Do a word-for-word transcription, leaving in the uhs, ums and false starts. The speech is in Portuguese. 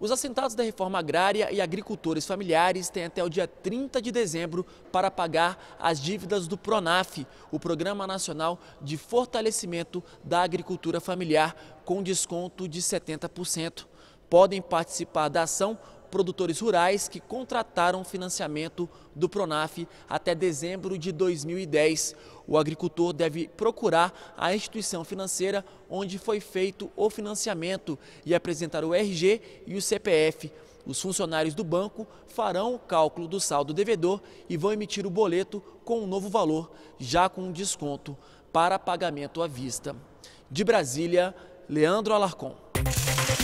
Os assentados da reforma agrária e agricultores familiares têm até o dia trinta de dezembro para pagar as dívidas do PRONAF, o Programa Nacional de Fortalecimento da Agricultura Familiar, com desconto de setenta por cento. Podem participar da ação produtores rurais que contrataram financiamento do PRONAF até dezembro de dois mil e dez. O agricultor deve procurar a instituição financeira onde foi feito o financiamento e apresentar o R G e o C P F. Os funcionários do banco farão o cálculo do saldo devedor e vão emitir o boleto com um novo valor, já com um desconto para pagamento à vista. De Brasília, Leandro Alarcon.